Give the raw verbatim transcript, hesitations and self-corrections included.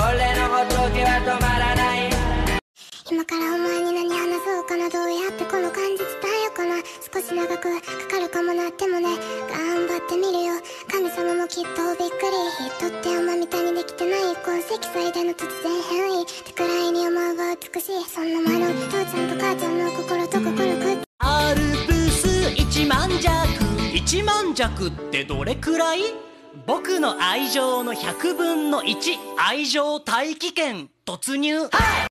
俺のほっとけは止まらない。 今からお前に何話そうかな、どうやってこの感じ伝えようかな。少し長くかかるかもなってもね、頑張ってみるよ。神様もきっとびっくり、人ってあんまみたいにできてない。痕跡最大の突然変異ってくらいに思うは美しい。そんな前の父ちゃんと母ちゃんの心と心くっアルプス一万弱。一万弱ってどれくらい？僕の愛情のひゃくぶんのいち。愛情大気圏突入。はい